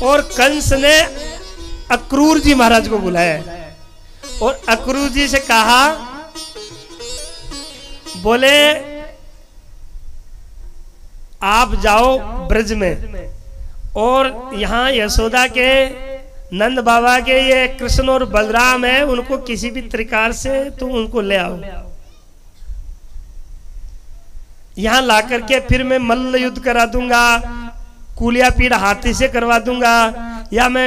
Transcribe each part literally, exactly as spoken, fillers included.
और कंस ने अक्रूर जी महाराज को बुलाया और अक्रूर जी से कहा, बोले आप जाओ ब्रज में और यहाँ यशोदा के नंद बाबा के ये कृष्ण और बलराम है, उनको किसी भी प्रकार से तुम उनको ले आओ। यहाँ ला करके फिर मैं मल्ल युद्ध करा दूंगा, कुलिया पीड़ हाथी से करवा दूंगा, या मैं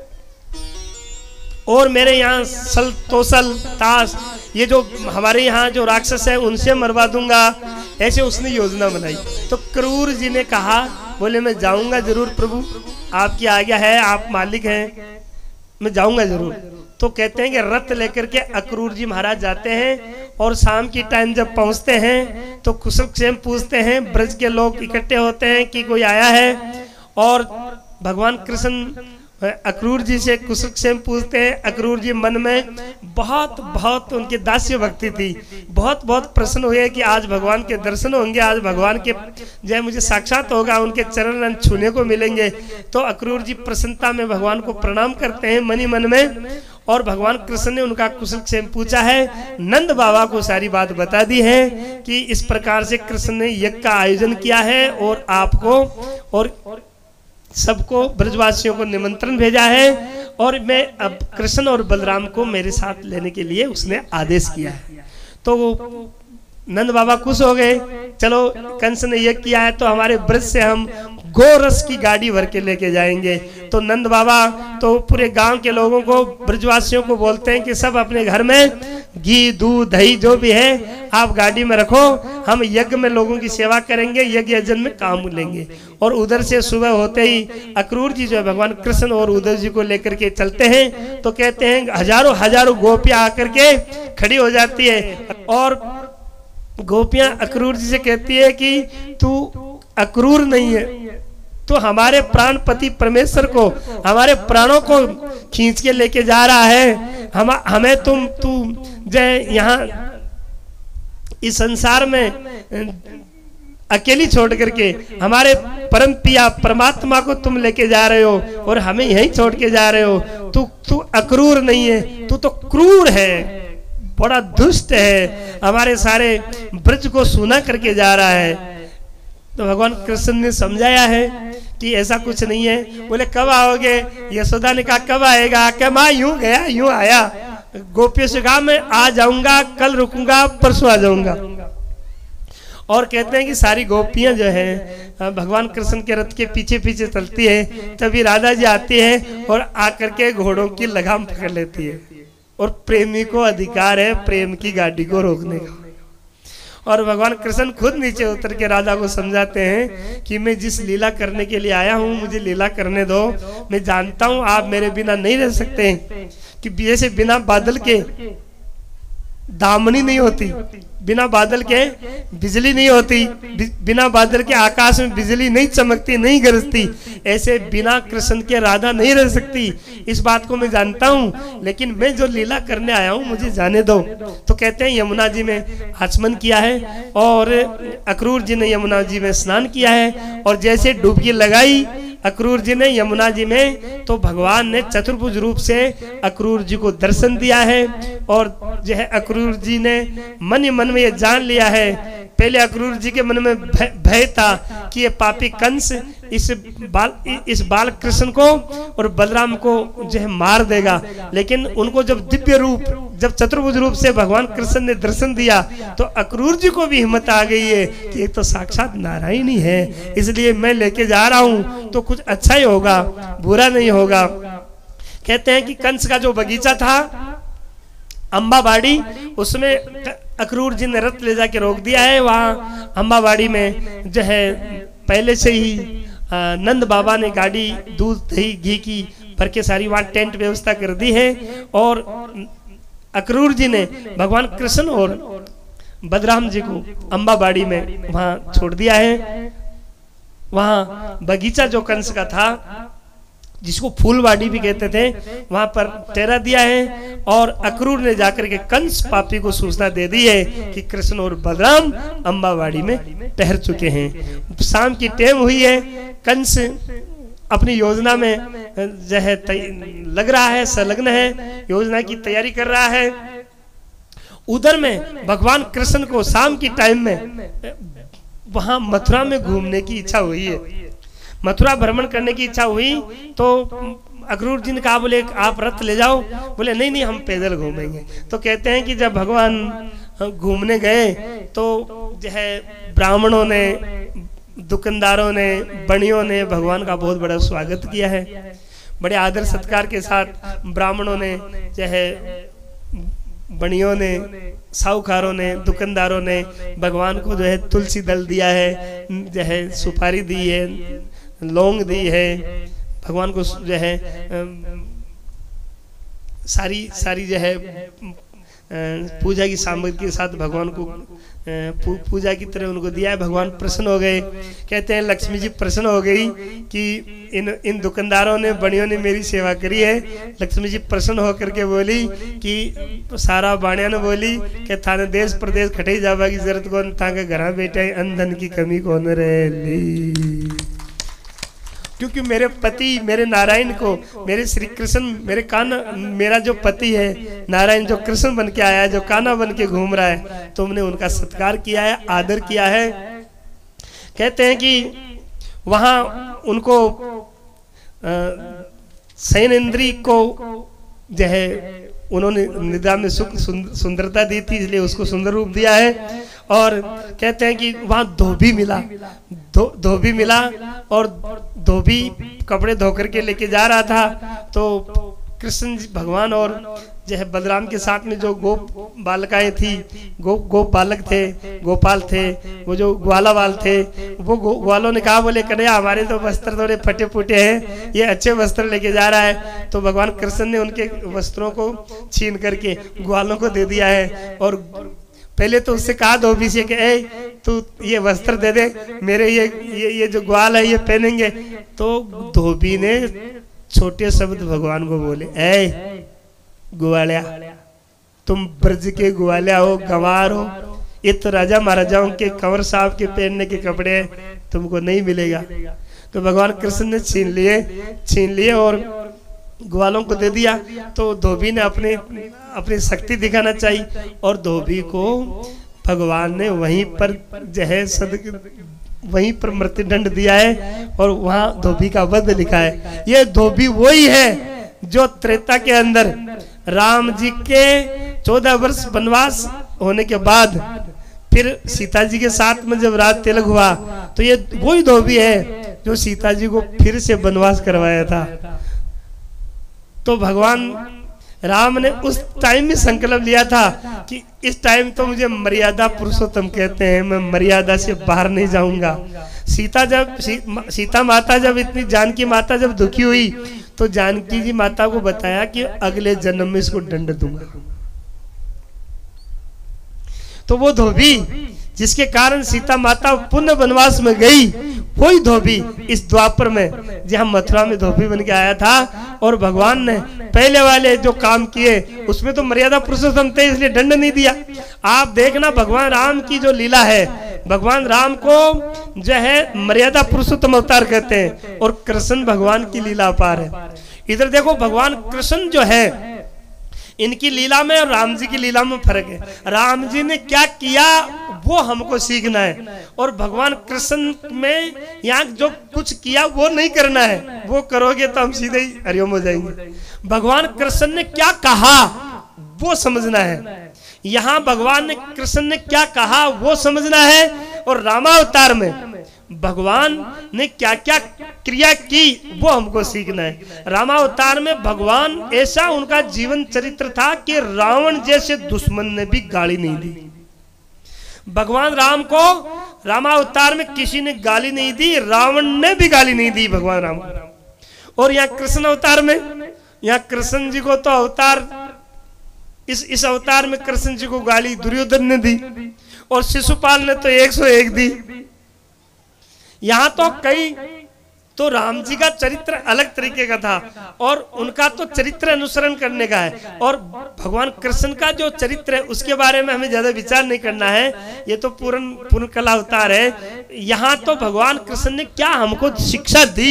और मेरे यहाँ सल तोसल ताश ये जो हमारे यहाँ जो राक्षस है उनसे मरवा दूंगा। ऐसे उसने योजना बनाई। तो क्रूर जी ने कहा, बोले मैं जाऊंगा जरूर प्रभु, आपकी आज्ञा है, आप मालिक हैं, मैं जाऊंगा जरूर। तो कहते हैं कि रथ लेकर के अक्रूर जी महाराज जाते हैं और शाम की टाइम जब पहुंचते हैं तो कुशल क्षेम पूछते हैं, ब्रज के लोग इकट्ठे होते हैं कि कोई आया है, और भगवान कृष्ण अक्रूर जी से कुशल क्षेम पूछते हैं। अक्रूर जी मन में बहुत बहुत उनकी दास्य भक्ति थी, बहुत बहुत प्रसन्न हुए कि आज भगवान के दर्शन होंगे, आज भगवान के जय मुझे साक्षात होगा, उनके चरण छूने को मिलेंगे। तो अक्रूर जी प्रसन्नता में भगवान को प्रणाम करते हैं मनी मन में, और भगवान कृष्ण ने उनका कुशल क्षेम पूछा है, नंद बाबा को सारी बात बता दी है कि इस प्रकार से कृष्ण ने यज्ञ का आयोजन किया है और आपको और सबको ब्रजवासियों को निमंत्रण भेजा है, और मैं अब कृष्ण और बलराम को मेरे साथ लेने के लिए उसने आदेश किया है। तो नंद बाबा खुश हो गए, चलो कंस ने यज्ञ किया है तो हमारे ब्रज से हम गोरस की गाड़ी भर के लेके जाएंगे। तो नंद बाबा तो पूरे गांव के लोगों को, ब्रजवासियों को बोलते हैं कि सब अपने घर में घी दूध दही जो भी है आप गाड़ी में रखो, हम यज्ञ में लोगों की सेवा करेंगे, यज्ञ यजन में काम लेंगे। और उधर से सुबह होते ही अक्रूर जी जो है भगवान कृष्ण और उद्धव जी को लेकर के चलते हैं। तो कहते हैं हजारों हजारों गोपियां आकर के खड़ी हो जाती है, और गोपियां अक्रूर जी से कहती है कि तू अक्रूर नहीं है, तो हमारे प्राणपति परमेश्वर को, हमारे प्राणों को खींच के लेके जा रहा है, हम हमें तुम तू जय यहाँ इस संसार में अकेली छोड़ करके हमारे परम पिया परमात्मा को तुम लेके जा रहे हो और हमें यहीं छोड़ के जा रहे हो। तू तू अक्रूर नहीं है, तू तो क्रूर है, बड़ा दुष्ट है, हमारे सारे ब्रज को सूना करके जा रहा है। तो भगवान कृष्ण ने समझाया है कि ऐसा कुछ नहीं है। बोले कब आओगे? यशोदा ने कहा कब आएगा? क्या माँ यूं गया यूं आया। गोपियों से कहा मैं आ जाऊंगा, कल रुकूंगा, परसों आ जाऊंगा। और कहते हैं कि सारी गोपियां जो है भगवान कृष्ण के रथ के पीछे पीछे चलती है, तभी राधा जी आती है और आकर के घोड़ों की लगाम पकड़ लेती है। और प्रेमी को अधिकार है प्रेम की गाड़ी को रोकने का। और भगवान कृष्ण खुद नीचे उतर के राधा को समझाते हैं कि मैं जिस लीला करने के लिए आया हूँ मुझे लीला करने दो। मैं जानता हूँ आप मेरे बिना नहीं रह सकते, कि जैसे बिना बादल के दामनी नहीं होती, बिना बादल के बिजली नहीं होती, बिना बादल के आकाश में बिजली नहीं चमकती नहीं गरजती, ऐसे बिना कृष्ण के राधा नहीं रह सकती। इस बात को मैं जानता हूँ, लेकिन मैं जो लीला करने आया हूँ मुझे जाने दो। तो कहते हैं यमुना जी में आचमन किया है और अक्रूर जी ने यमुना जी में स्नान किया है, और जैसे डुबकी लगाई अक्रूर जी ने यमुना जी में, तो भगवान ने चतुर्भुज रूप से अक्रूर जी को दर्शन दिया है। और जो है अक्रूर जी ने मन ही मन में ये जान लिया है, पहले अक्रूर जी के मन में भय था कि ये पापी कंस इस बाल इस बाल कृष्ण को और बलराम को जो है मार देगा, लेकिन उनको जब दिव्य रूप जब चतुर्भुज रूप से भगवान कृष्ण ने दर्शन दिया तो अक्रूर जी को भी हिम्मत आ गई है कि ये तो साक्षात नारायण ही है, इसलिए मैं लेके जा रहा हूँ तो कुछ अच्छा ही होगा, बुरा नहीं होगा। कहते हैं कि कंस का जो बगीचा था अम्बाबाड़ी, उसमें अक्रूर जी ने रथ ले जाके रोक दिया है। वहाँ अम्बाबाड़ी में जो है पहले से ही नंद बाबा ने गाड़ी दूध दही घी की भर के सारी वहाँ टेंट व्यवस्था कर दी है। और अक्रूर जी ने भगवान कृष्ण और बलराम जी को अम्बाबाड़ी में वहाँ छोड़ दिया है। वहाँ बगीचा जो कंस का था, जिसको फूलवाड़ी भी कहते थे, वहां पर ठहरा दिया है। और अक्रूर ने जाकर के कंस पापी को सूचना दे दी है कि कृष्ण और बलराम अम्बावाड़ी में ठहर चुके हैं। शाम की टेम हुई है, कंस अपनी योजना में जो है लग रहा है, संलग्न है, योजना की तैयारी कर रहा है। उधर में भगवान कृष्ण को शाम की टाइम में वहां मथुरा में घूमने की इच्छा हुई है, मथुरा भ्रमण करने की इच्छा हुई। तो अक्रूर जी ने कहा, बोले आप रथ ले जाओ। बोले नहीं नहीं हम पैदल घूमेंगे। तो कहते हैं कि जब भगवान घूमने गए तो जो है ब्राह्मणों ने, दुकानदारों ने, बणियों ने भगवान का बहुत बड़ा स्वागत किया है। बड़े आदर सत्कार के साथ ब्राह्मणों ने, जो है बणियों ने, साहूकारों ने, दुकानदारों ने भगवान को जो है तुलसी दल दिया है, जो है सुपारी दी है, लौंग दी है, भगवान को जो है सारी सारी जो है पूजा की सामग्री के साथ भगवान को पूजा की तरह उनको दिया है। भगवान प्रसन्न हो गए। कहते हैं लक्ष्मी जी प्रसन्न हो गई कि इन इन दुकानदारों ने, बणियों ने मेरी सेवा करी है। लक्ष्मी जी प्रसन्न होकर के बोली कि सारा बाणिया ने बोली कि थाने देश प्रदेश खटे जावा की जरूरत कौन था, के घर बैठे अंधन की कमी कौन रह ली। क्योंकि मेरे पति, मेरे नारायण को, मेरे श्री कृष्ण, मेरे कान्हा, मेरा जो पति है नारायण, जो कृष्ण बन के आया है, जो कान्हा बन के घूम रहा है, तुमने उनका सत्कार किया है, आदर किया है। कहते हैं कि वहां उनको शयन इंद्री को जो है उन्होंने निद्रा में सुख सुंदरता दी थी, इसलिए उसको सुंदर रूप दिया है। और कहते हैं कि वहां धोबी मिला, धो धोबी मिला और धोबी कपड़े धोकर के लेके जा रहा था। तो कृष्ण जी भगवान और जो है बलराम के साथ में जो गो बालकाएं थी, गो गो बालक थे, गोपाल थे, वो जो ग्वाला वाल थे, वो ग्वालों ने कहा, बोले कन्हैया हमारे तो वस्त्र थोड़े फटे फूटे हैं, ये अच्छे वस्त्र लेके जा रहा है। तो भगवान कृष्ण ने उनके वस्त्रों को छीन करके ग्वालों को दे दिया है। और पहले तो उससे कहा धोबी से कि ए तू ये वस्त्र दे दे, मेरे ये ये ये जो ग्वाल है ये पहनेंगे। तो धोबी ने छोटे शब्द भगवान को बोले, ए ग्वालिया, तुम ब्रज के ग्वालिया हो, गंवार हो, ये तो राजा महाराजाओं के कंवर साहब के पहनने के कपड़े तुमको नहीं मिलेगा। तो भगवान कृष्ण ने छीन लिए छीन लिए और ग्वालों को दे दिया। तो धोबी ने अपने अपनी शक्ति दिखाना चाहिए और धोबी को भगवान ने वहीं पर जो है सद वहीं पर मृत्युदंड दिया है और वहां धोबी का वध लिखा है। ये धोबी वही है जो त्रेता के अंदर राम जी के चौदह वर्ष वनवास होने के बाद फिर सीता जी के साथ में जब राज तिलक हुआ तो ये वही धोबी है जो सीता जी को फिर से वनवास करवाया था। तो भगवान राम ने उस टाइम में संकल्प लिया था कि इस टाइम तो मुझे मर्यादा पुरुषोत्तम कहते हैं, मैं मर्यादा से बाहर नहीं जाऊंगा। सीता जब सी, सीता माता जब इतनी जानकी माता जब दुखी हुई तो जानकी जी माता को बताया कि अगले जन्म में इसको दंड दूंगा। तो वो धोबी जिसके कारण सीता माता पुण्य वनवास में गई, वही धोबी इस द्वापर में जहां मथुरा में धोबी बन के आया था। और भगवान ने पहले वाले जो काम किए उसमें तो मर्यादा पुरुषोत्तम थे इसलिए दंड नहीं दिया। आप देखना भगवान राम की जो लीला है, भगवान राम को जो है मर्यादा पुरुषोत्तम अवतार कहते हैं और कृष्ण भगवान की लीला अपार है। इधर देखो भगवान कृष्ण जो है इनकी लीला में और राम जी की लीला में फर्क है। राम जी ने क्या किया वो हमको सीखना है और भगवान कृष्ण में यहाँ जो कुछ किया वो नहीं करना है, वो करोगे तो हम सीधे ही हरिओम हो जाएंगे। भगवान कृष्ण ने क्या कहा वो समझना है, यहाँ भगवान ने कृष्ण ने क्या कहा वो समझना है। और रामावतार में भगवान ने क्या क्या क्रिया की वो हमको सीखना है। रामावतार में भगवान ऐसा उनका जीवन चरित्र था कि रावण जैसे दुश्मन ने भी गाली नहीं दी। भगवान राम को रामावतार में किसी ने गाली नहीं दी, रावण ने भी गाली नहीं दी भगवान राम को। और यहाँ कृष्ण अवतार में, यहाँ कृष्ण जी को तो अवतार इस इस अवतार में कृष्ण जी को गाली दुर्योधन ने दी और शिशुपाल ने तो एक सौ एक दी। यहाँ तो कई तो राम जी का चरित्र अलग तरीके का था और उनका तो चरित्र अनुसरण करने का है। और भगवान कृष्ण का जो चरित्र है उसके बारे में हमें ज्यादा विचार नहीं करना है, ये तो पूर्ण पूर्ण कला अवतार है। यहाँ तो भगवान कृष्ण ने क्या हमको शिक्षा दी,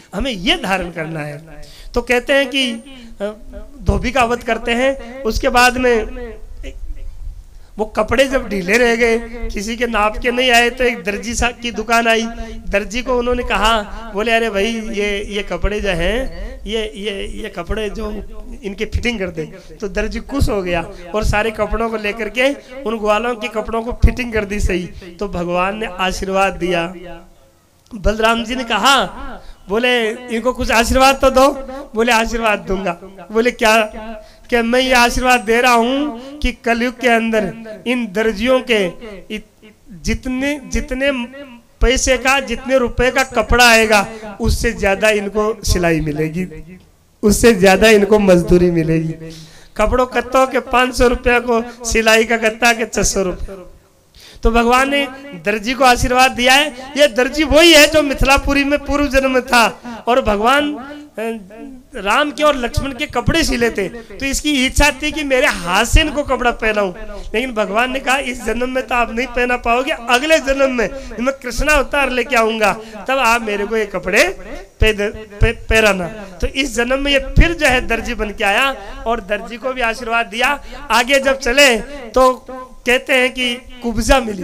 हमें ये धारण करना है। तो कहते हैं कि धोबी का वध करते हैं, उसके बाद में वो कपड़े जब ढीले रह गए, किसी के नाप के नहीं आए, तो एक दर्जी साहब की दुकान आई। दर्जी को उन्होंने कहा, बोले अरे भाई ये ये कपड़े जो हैं ये ये ये कपड़े जो इनके फिटिंग कर दे। तो दर्जी खुश हो गया और सारे कपड़ों को लेकर के उन ग्वालों के कपड़ों को फिटिंग कर दी सही। तो भगवान ने आशीर्वाद दिया। बलराम जी ने कहा, बोले इनको कुछ आशीर्वाद तो दो। बोले आशीर्वाद दूंगा। बोले क्या? कि मैं ये आशीर्वाद दे रहा हूं कि कलयुग के अंदर इन दर्जियों के जितने जितने पैसे का, जितने रुपए का कपड़ा आएगा, उससे ज्यादा इनको सिलाई मिलेगी, उससे ज्यादा इनको मजदूरी मिलेगी। कपड़ों कत्तों के पांच सौ रुपया को, सिलाई का कत्ता के छह सौ रुपये। तो भगवान ने दर्जी को आशीर्वाद दिया है। ये दर्जी वही है जो मिथिलापुरी में पूर्व जन्म में था और भगवान राम के और लक्ष्मण के कपड़े सिले थे। तो इसकी इच्छा थी कि मेरे हाथ से इनको कपड़ा पहनाऊं, लेकिन भगवान ने कहा इस जन्म में तो आप नहीं पहना पाओगे, अगले जन्म में मैं कृष्णा अवतार लेके आऊंगा, तब आप मेरे को ये कपड़े पहनाना। तो इस जन्म में ये फिर जो है दर्जी बन के आया और दर्जी को भी आशीर्वाद दिया। आगे जब चले तो कहते हैं कि कुब्जा मिली।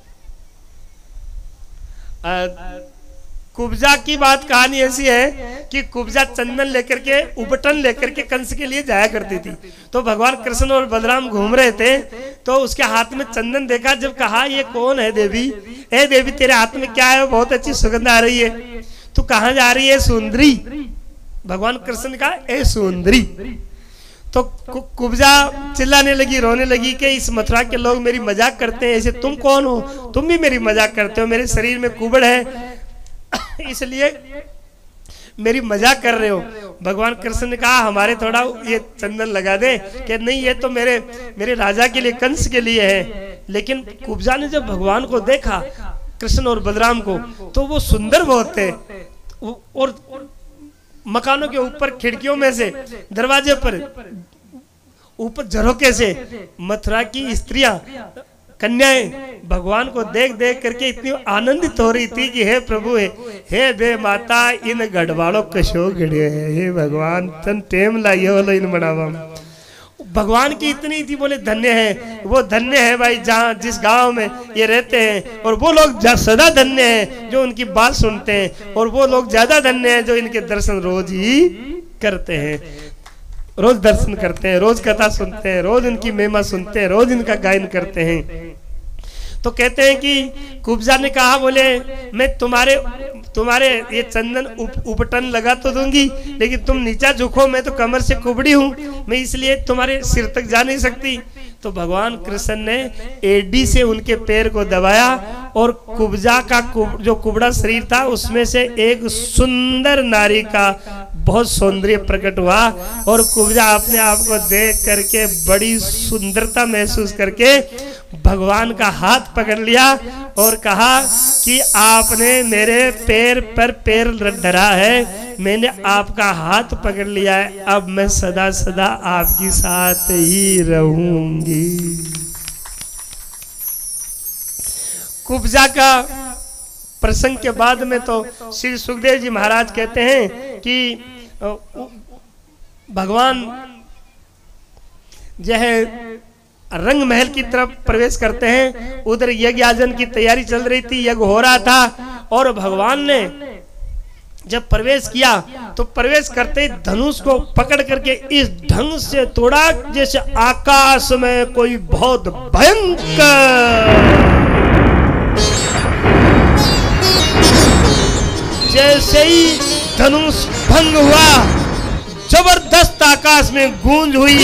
कुब्जा की बात कहानी ऐसी है कि कुब्जा चंदन लेकर के, उपटन लेकर के कंस के लिए जाया करती थी। तो भगवान कृष्ण और बलराम घूम रहे थे, तो उसके हाथ में चंदन देखा। जब कहा ये कौन है देवी? ए देवी तेरे हाथ में क्या है? बहुत अच्छी सुगंध आ रही है, तू कहाँ जा रही है? सुंदरी। भगवान कृष्ण ने कहा ए सुंदरी। तो कुब्जा चिल्लाने लगी, रोने लगी कि इस मथुरा के लोग मेरी मजाक करते हैं, ऐसे तुम कौन हो? तुम भी मेरी मजाक करते हो, मेरे शरीर में कुबड़ है इसलिए मेरी मजाक कर रहे हो। भगवान कृष्ण ने कहा हमारे थोड़ा ये चंदन लगा दे। कि नहीं ये तो मेरे मेरे राजा के लिए, कंस के लिए है। लेकिन कुब्जा ने जब भगवान को देखा, कृष्ण और बलराम को, तो वो सुंदर बहुत थे और मकानों के ऊपर, खिड़कियों में से, दरवाजे पर ऊपर झरोके से मथुरा की स्त्रियां, कन्याएं भगवान को देख देख करके इतनी आनंदित हो रही थी कि हे प्रभु, है हे बे माता इन गढ़वालों कशो गढ़े है, हे भगवान तन टेम लाइए वालो इन बनावा। भगवान की इतनी थी, बोले धन्य है वो, धन्य है भाई जहाँ जिस गांव में ये रहते हैं, और वो लोग सदा धन्य है जो उनकी बात सुनते हैं, और वो लोग ज्यादा धन्य है जो इनके दर्शन रोज ही करते हैं, रोज दर्शन करते हैं, रोज कथा सुनते हैं, रोज इनकी महिमा सुनते हैं, रोज इनका गायन करते हैं। तो कहते हैं कि कुब्जा ने कहा, बोले मैं तुम्हारे तुम्हारे ये चंदन उप, उपटन लगा तो दूंगी, लेकिन तुम नीचा झुको, मैं तो कमर से कुबड़ी हूँ, मैं इसलिए तुम्हारे सिर तक जा नहीं सकती। तो भगवान कृष्ण ने एडी से उनके पैर को दबाया और कुब्जा का कुब, जो कुबड़ा शरीर था उसमें से एक सुंदर नारी का बहुत सौंदर्य प्रकट हुआ, और कुब्जा अपने आप को देख करके बड़ी सुंदरता महसूस करके भगवान का हाथ पकड़ लिया और कहा कि आपने मेरे पैर पर पैर धरा है, मैंने आपका हाथ पकड़ लिया है, अब मैं सदा सदा आपके साथ ही रहूंगी। कुब्जा का प्रसंग के बाद में तो श्री सुखदेव जी महाराज कहते हैं कि भगवान जो है रंग महल की तरफ प्रवेश करते हैं। उधर यज्ञ आयोजन की तैयारी चल रही थी, यज्ञ हो रहा था, और भगवान ने जब प्रवेश किया तो प्रवेश करते ही धनुष को पकड़ करके इस ढंग से तोड़ा जैसे आकाश में कोई बहुत भयंकर, जैसे ही धनुष भंग हुआ, जबरदस्त आकाश में गूंज हुई।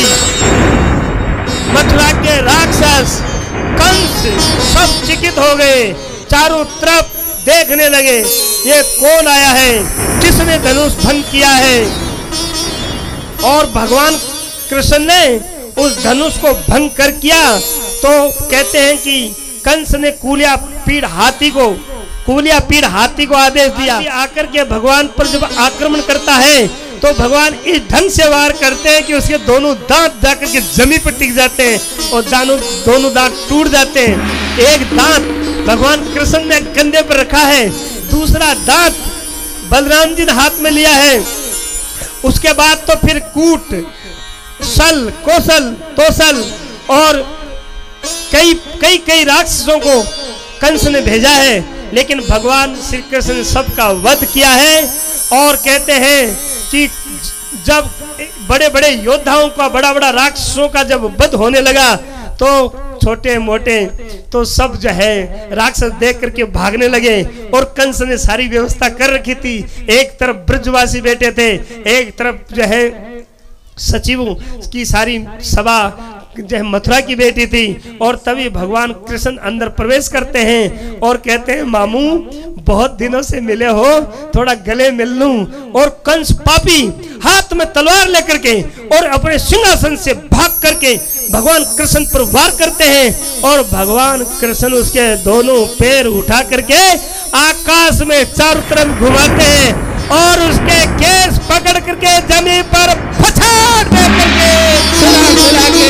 मथुरा के राक्षस कंस सब चकित हो गए, चारों तरफ देखने लगे ये कौन आया है, किसने धनुष भंग किया है। और भगवान कृष्ण ने उस धनुष को भंग कर किया। तो कहते हैं कि कंस ने कूलिया पीड़ हाथी को कूलिया पीड़ हाथी को आदेश दिया, आकर के भगवान पर जब आक्रमण करता है तो भगवान इस ढंग से वार करते हैं कि उसके दोनों दांत जाकर के जमीन पर टिक जाते हैं और दानों दोनों दांत टूट जाते हैं। एक दांत भगवान कृष्ण ने कंधे पर रखा है, दूसरा दांत बलराम जी ने हाथ में लिया है। उसके बाद तो फिर कूट, सल, कौशल, तोसल और कई कई कई राक्षसों को कंस ने भेजा है, लेकिन भगवान श्री कृष्ण ने सबका वध किया है। और कहते हैं कि जब बड़े बड़े योद्धाओं का, बड़ा बड़ा राक्षसों का जब वध होने लगा तो छोटे मोटे तो सब जो है राक्षस देख करके भागने लगे। और कंस ने सारी व्यवस्था कर रखी थी। एक तरफ ब्रजवासी बैठे थे, एक तरफ जो है सचिवों की सारी सभा जो है मथुरा की बेटी थी। और तभी भगवान कृष्ण अंदर प्रवेश करते हैं और कहते हैं, मामू बहुत दिनों से मिले हो, थोड़ा गले मिल लूं। और कंस पापी हाथ में तलवार लेकर के और अपने सिंहासन से भाग करके भगवान कृष्ण पर वार करते हैं। और भगवान कृष्ण उसके दोनों पैर उठा करके आकाश में चारों तरफ घुमाते हैं और उसके केस पकड़ करके जमीन पर फछाड़ दे करके सुला सुला के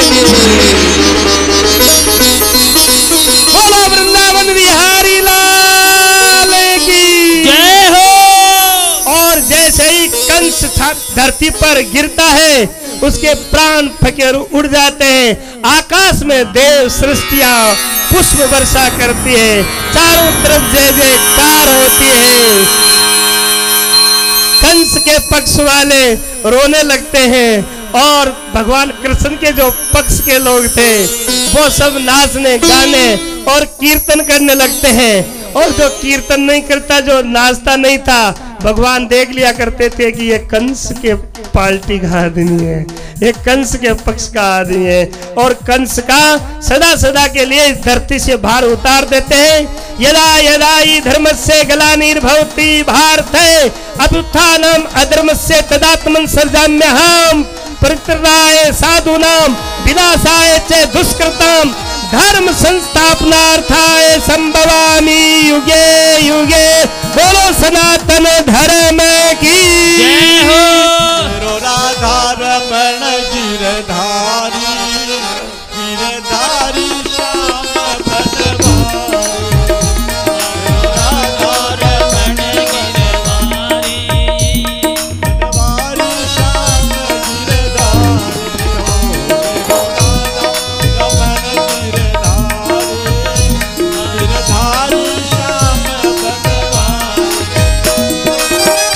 बोलो वृंदावन बिहारी लाल की जय हो। और जैसे ही कंस धरती पर गिरता है उसके प्राण फकीर उड़ जाते हैं। आकाश में देव सृष्टियां पुष्प वर्षा करती है, चारों तरफ जय जयकार होती है। कंस के पक्ष वाले रोने लगते हैं और भगवान कृष्ण के जो पक्ष के लोग थे वो सब नाचने गाने और कीर्तन करने लगते हैं। और जो कीर्तन नहीं करता, जो नाचता नहीं था, भगवान देख लिया करते थे कि ये कंस के पार्टी का आदमी है, ये कंस के पक्ष का आदमी है। और कंस का सदा सदा के लिए इस धरती से भार उतार देते हैं। यदा यदा ही धर्मस्य ग्लानिर्भवति भारते अभ्युत्थानम् अधर्मस्य तदात्मन् सृजाम्यहम् परित्राणाय साधूनां विनाशाय च दुष्कृताम् धर्म संस्थापनार्थाय संभवामि युगे युगे। बोलो सनातन धर्म की जय हो। राधा रमण गिरधारी गिरधारी श्याम भगवान, राधा रमण गिरधारी गिरधारी श्याम गिरधारी, रमण गिरधारी गिरधारी श्याम भगवान।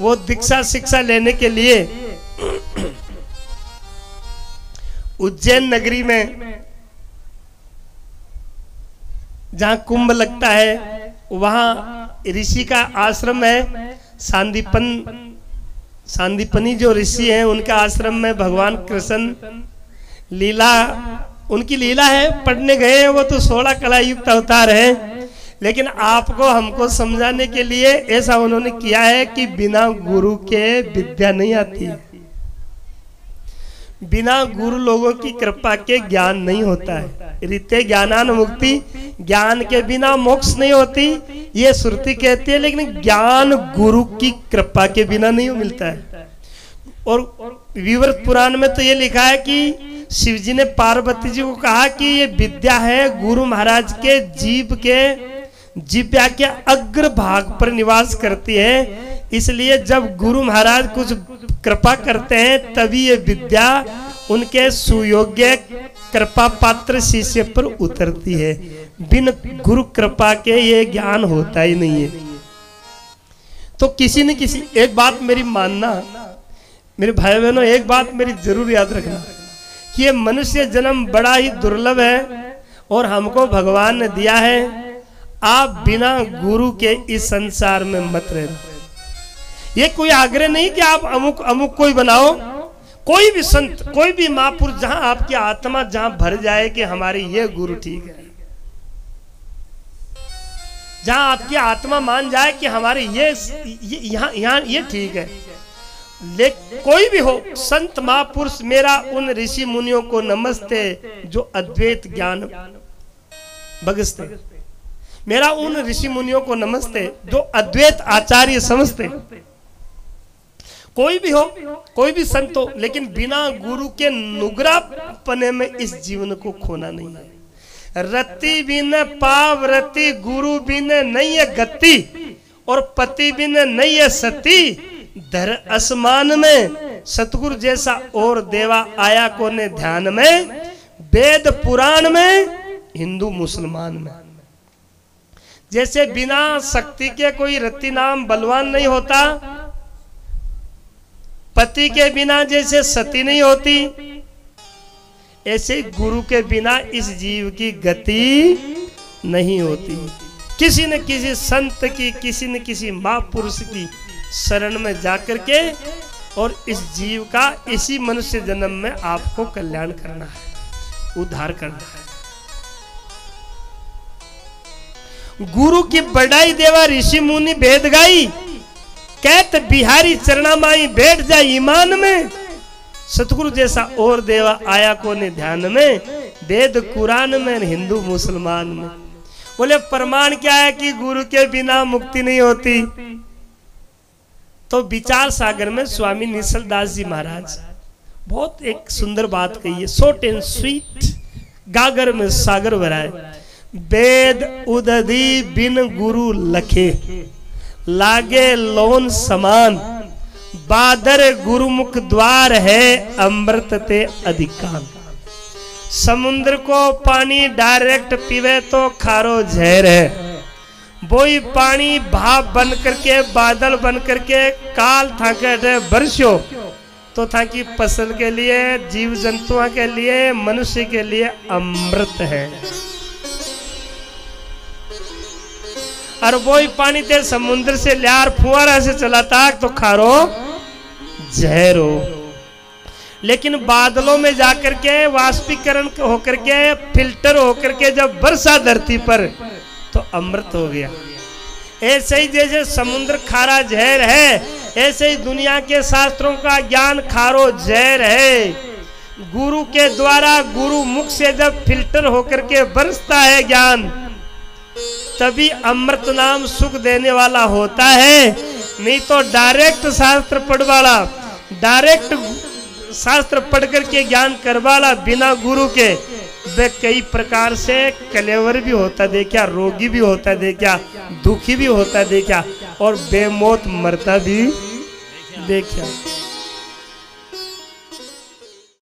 वो दीक्षा शिक्षा लेने के लिए उज्जैन नगरी में जहां कुंभ लगता है वहां ऋषि का आश्रम है। सांदीपन सांदीपनी जो ऋषि हैं उनका आश्रम में भगवान कृष्ण लीला, उनकी लीला है, पढ़ने गए हैं। वो तो सोलह कला युक्त अवतार है, लेकिन आपको हमको समझाने के लिए ऐसा उन्होंने किया है कि बिना गुरु के विद्या नहीं आती, बिना गुरु लोगों की कृपा के ज्ञान नहीं होता है। रीते ज्ञानान मुक्ति, ज्ञान के बिना मोक्ष नहीं होती, ये श्रुति कहती है, लेकिन ज्ञान गुरु की कृपा के बिना नहीं मिलता है। और विवर्त पुराण में तो ये लिखा है कि शिव जी ने पार्वती जी को कहा कि ये विद्या है गुरु महाराज के जीव के जिब्या के अग्र भाग पर निवास करती है, इसलिए जब गुरु महाराज कुछ कृपा करते हैं तभी ये विद्या उनके सुयोग्य कृपा पात्र शिष्य पर उतरती है। बिन गुरु कृपा के ये ज्ञान होता ही नहीं है। तो किसी न किसी, एक बात मेरी मानना, मेरे भाई बहनों, एक बात मेरी जरूर याद रखना कि ये मनुष्य जन्म बड़ा ही दुर्लभ है और हमको भगवान ने दिया है। आप बिना गुरु के इस संसार में मत रहना। ये कोई आग्रह नहीं कि आप अमुक अमुक कोई बनाओ, कोई भी संत, कोई भी महापुरुष, जहां आपकी आत्मा जहां भर जाए कि हमारी ये गुरु ठीक है, जहां आपकी आत्मा मान जाए कि हमारे ये यहाँ यहाँ ये ठीक है, ले कोई भी हो, संत महापुरुष, मेरा उन ऋषि मुनियों को नमस्ते जो अद्वैत ज्ञान बगसते, मेरा उन ऋषि मुनियों को नमस्ते जो अद्वैत आचार्य समझते। कोई भी हो, कोई भी संत हो, लेकिन बिना गुरु के नुगरा पने में इस जीवन को खोना नहीं है। रति बिन पाव रति, गुरु बिन नहीं है गति, और पति बिन नहीं है सती। धर आसमान में सतगुरु जैसा और देवा आया कोने ध्यान में, वेद पुराण में, हिंदू मुसलमान में। जैसे बिना शक्ति के कोई रति नाम बलवान नहीं होता, पति के बिना जैसे सती नहीं होती, ऐसे गुरु के बिना इस जीव की गति नहीं होती। किसी न किसी संत की, किसी न किसी महापुरुष की शरण में जाकर के और इस जीव का इसी मनुष्य जन्म में आपको कल्याण करना है, उद्धार करना है। गुरु की बड़ाई देवा ऋषि मुनि भेद गाई, कहत बिहारी चरणा माई बैठ जाए ईमान में। सतगुरु जैसा और देवा आया कोने ध्यान में, वेद कुरान में, हिंदू मुसलमान में। बोले प्रमाण क्या है कि गुरु के बिना मुक्ति नहीं होती? तो विचार सागर में स्वामी निश्चल दास जी महाराज बहुत एक सुंदर बात कही है, शॉर्ट एंड स्वीट, गागर में सागर भराए। वेद उदधि बिन गुरु लखे, लागे लोन समान, बादर गुरुमुख द्वार है, अमृत ते अधिकान। समुद्र को पानी डायरेक्ट पीवे तो खारो जहर है, वही पानी भाप बन करके, बादल बन करके काल थाके बरसो तो था कि फसल के लिए, जीव जंतुओं के लिए, मनुष्य के लिए अमृत है। और वही पानी ते समुद्र से लियार फुआरा से चलाता तो खारो जहर हो। लेकिन बादलों में जाकर के वाष्पीकरण होकर के, फिल्टर होकर के जब बरसा धरती पर तो अमृत हो गया। ऐसे ही जैसे समुद्र खारा जहर है, ऐसे ही दुनिया के शास्त्रों का ज्ञान खारो जहर है। गुरु के द्वारा, गुरु मुख से जब फिल्टर होकर के बरसता है ज्ञान, तभी अमृत नाम सुख देने वाला होता है। नहीं तो डायरेक्ट शास्त्र पढ़ वाला, डायरेक्ट शास्त्र पढ़ करके ज्ञान कर वाला बिना गुरु के, वे कई प्रकार से कलेवर भी होता देखा, रोगी भी होता देखा, दुखी भी होता देखा, और बेमौत मरता भी देखा।